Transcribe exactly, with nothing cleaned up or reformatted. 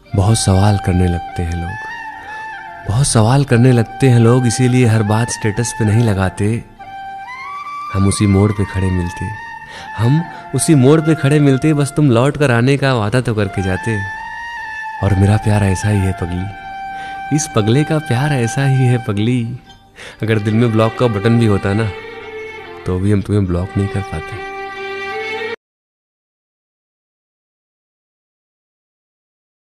बहुत सवाल करने लगते हैं लोग, बहुत सवाल करने लगते हैं लोग, इसीलिए हर बात स्टेटस पे नहीं लगाते। हम उसी मोड़ पे खड़े मिलते, हम उसी मोड़ पे खड़े मिलते, बस तुम लौट कर आने का वादा तो करके जाते। और मेरा प्यार ऐसा ही है पगली, इस पगले का प्यार ऐसा ही है पगली। अगर दिल में ब्लॉक का बटन भी होता ना, तो भी हम तुम्हें ब्लॉक नहीं कर पाते।